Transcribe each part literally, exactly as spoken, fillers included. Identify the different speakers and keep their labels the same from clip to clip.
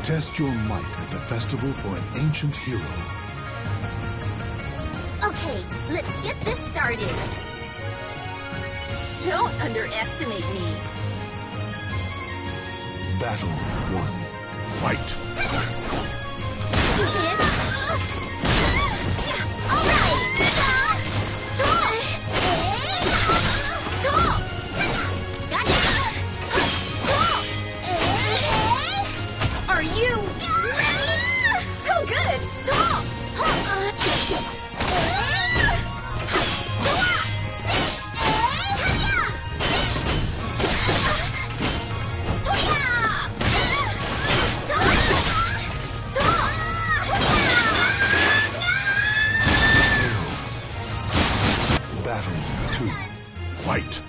Speaker 1: Test your might at the festival for an ancient hero.
Speaker 2: Okay, let's get this started. Don't underestimate me.
Speaker 1: Battle one. Fight.
Speaker 2: Are you ready? So good!
Speaker 1: Battle two. Fight.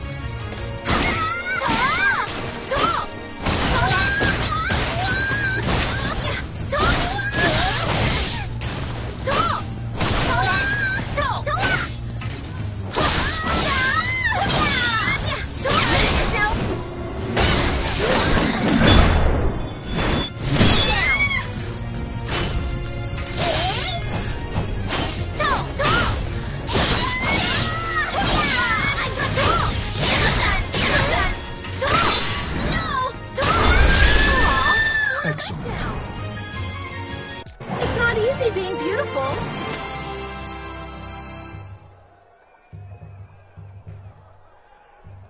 Speaker 1: Excellent.
Speaker 2: It's not easy being beautiful.